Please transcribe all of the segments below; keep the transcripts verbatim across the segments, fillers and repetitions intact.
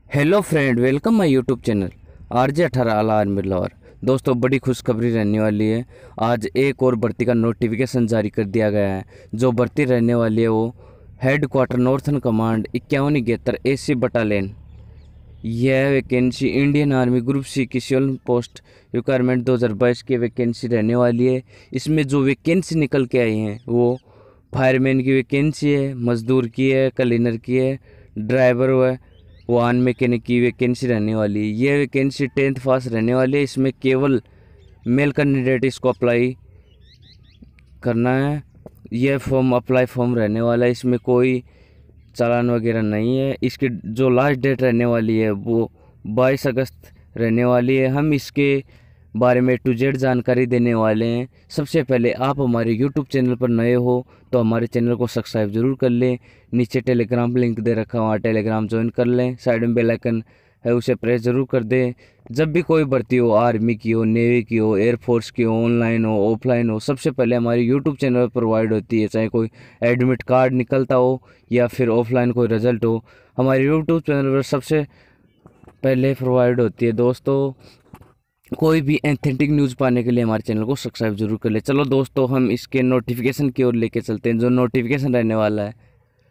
Hello friend, welcome my YouTube channel R J अठारह Aala army Lahore. दोस्तों, बड़ी खुशखबरी रहने वाली है। आज एक और भर्ती का नोटिफिकेशन जारी कर दिया गया है। जो भर्ती रहने वाली है वो हेड क्वार्टर नॉर्थन कमांड इक्यावन इकहत्तर ए सी बटालियन। यह vacancy Indian army group C की सिविल पोस्ट रिक्वायरमेंट दो हज़ार बाईस की वैकेंसी रहने वाली है। इसमें जो वैकेंसी निकल के आई हैं वो फायरमैन की वैकेंसी है, मजदूर की है, क्लीनर की है, ड्राइवर है, वाहन मैकेनिक की वैकेंसी रहने वाली है। ये वैकेंसी टेंथ पास रहने वाली है। इसमें केवल मेल कैंडिडेट इसको अप्लाई करना है। यह फॉर्म अप्लाई फॉर्म रहने वाला है। इसमें कोई चालान वगैरह नहीं है। इसकी जो लास्ट डेट रहने वाली है वो बाईस अगस्त रहने वाली है। हम इसके बारे में टू जेड जानकारी देने वाले हैं। सबसे पहले आप हमारे यूट्यूब चैनल पर नए हो तो हमारे चैनल को सब्सक्राइब जरूर कर लें। नीचे टेलीग्राम लिंक दे रखा है, वहाँ टेलीग्राम ज्वाइन कर लें। साइड में बेल आइकन है, उसे प्रेस जरूर कर दें। जब भी कोई भर्ती हो, आर्मी की हो, नेवी की हो, एयरफोर्स की हो, ऑनलाइन हो, ऑफलाइन हो, सबसे पहले हमारे यूट्यूब चैनल पर प्रोवाइड होती है। चाहे कोई एडमिट कार्ड निकलता हो या फिर ऑफलाइन कोई रिजल्ट हो, हमारे यूट्यूब चैनल पर सबसे पहले प्रोवाइड होती है। दोस्तों, कोई भी एथेंटिक न्यूज़ पाने के लिए हमारे चैनल को सब्सक्राइब जरूर कर ले। चलो दोस्तों, हम इसके नोटिफिकेशन की ओर लेके चलते हैं। जो नोटिफिकेशन रहने वाला है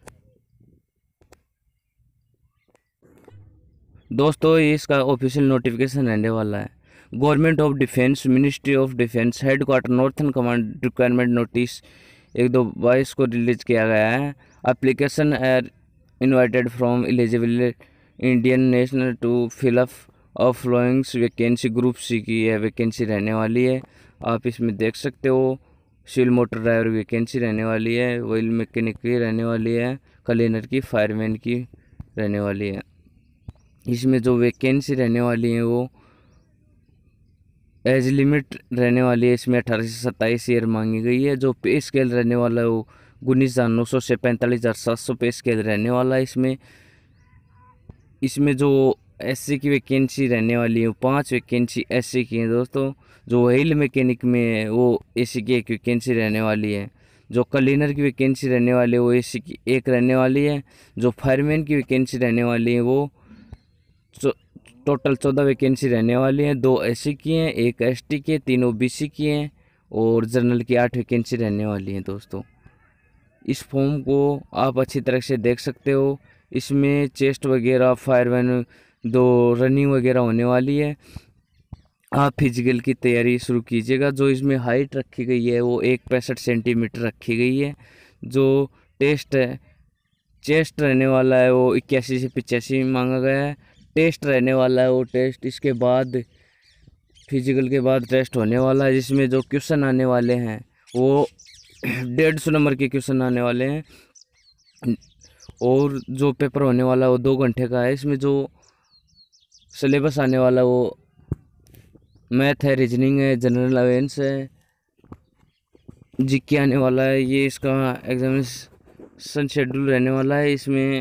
दोस्तों, ये इसका ऑफिशियल नोटिफिकेशन रहने वाला है। Government of defence, ministry of defence, headquarter northern command requirement notice एक दो बाईस को रिलीज किया गया है। Application are invited from eligible Indian national to fill up of followings vacancy group C की यह वैकेंसी रहने वाली है। आप इसमें देख सकते हो। सिविल मोटर ड्राइवर वैकेंसी रहने वाली है, ऑयल मैकेनिक की रहने वाली है, क्लीनर की, फायरमैन की रहने वाली है। इसमें जो वैकेंसी रहने वाली है वो एज लिमिट रहने वाली है। इसमें अठारह से सत्ताईस ईयर मांगी गई है। जो पे स्केल रहने वाला है वो उन्नीस हज़ार नौ सौ से पैंतालीस हज़ार सात सौ पे स्केल रहने वाला है। इसमें इसमें जो एससी की वैकेंसी रहने वाली है, पांच वैकेंसी एससी की है। दोस्तों, जो व्हील मैकेनिक में है वो एसी की एक वैकेंसी रहने वाली है। जो क्लीनर की वैकेंसी रहने वाली है वो एसी की एक रहने वाली है। जो फायरमैन की वैकेंसी रहने वाली है वो टोटल चौदह वैकेंसी रहने वाली है। दो एससी की हैं, एक एसटी की, तीन ओबीसी की हैं और जनरल की आठ वैकेंसी रहने वाली हैं। दोस्तों, इस फॉर्म को आप अच्छी तरह से देख सकते हो। इसमें चेस्ट वगैरह, फायरमैन, दो रनिंग वगैरह होने वाली है। आप फिजिकल की तैयारी शुरू कीजिएगा। जो इसमें हाइट रखी गई है वो एक पैंसठ सेंटीमीटर रखी गई है। जो टेस्ट है, चेस्ट रहने वाला है वो इक्यासी से पिचासी मांगा गया है। टेस्ट रहने वाला है वो टेस्ट इसके बाद फिजिकल के बाद टेस्ट होने वाला है। जिसमें जो क्वेश्चन आने वाले हैं वो डेढ़ सौ नंबर के क्वेश्चन आने वाले हैं और जो पेपर होने वाला है वो दो घंटे का है। इसमें जो सिलेबस आने वाला है वो मैथ है, रीजनिंग है, जनरल अवेयरेंस है, जीके आने वाला है। ये इसका एग्जामिनेशन शेड्यूल रहने वाला है। इसमें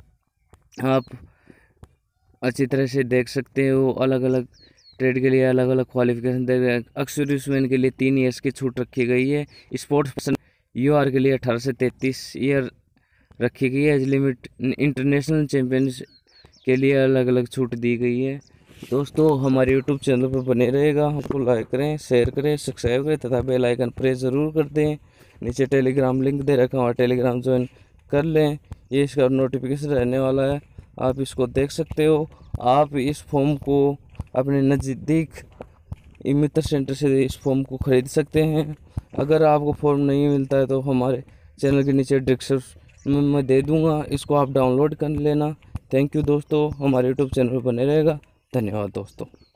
आप अच्छी तरह से देख सकते हो। अलग अलग ट्रेड के लिए अलग अलग क्वालिफिकेशन दे गए। एक्स-सर्विसमैन के लिए तीन ईयर्स की छूट रखी गई है। स्पोर्ट्स पर्सन यू आर के लिए अठारह से तैंतीस ईयर रखी गई है। एज लिमिट इंटरनेशनल चैम्पियंस के लिए अलग अलग छूट दी गई है। दोस्तों, हमारे यूट्यूब चैनल पर बने रहेगा। हमको लाइक करें, शेयर करें, सब्सक्राइब करें तथा बेल आइकन प्रेस ज़रूर कर दें। नीचे टेलीग्राम लिंक दे रखा हुआ, टेलीग्राम ज्वाइन कर लें। ये इसका नोटिफिकेशन रहने वाला है, आप इसको देख सकते हो। आप इस फॉर्म को अपने नज़दीक मित्र सेंटर से इस फॉर्म को ख़रीद सकते हैं। अगर आपको फॉर्म नहीं मिलता है तो हमारे चैनल के नीचे डिस्क्रिप्शन में मैं दे दूँगा, इसको आप डाउनलोड कर लेना। थैंक यू दोस्तों, हमारे यूट्यूब चैनल पर बने रहेगा। धन्यवाद दोस्तों।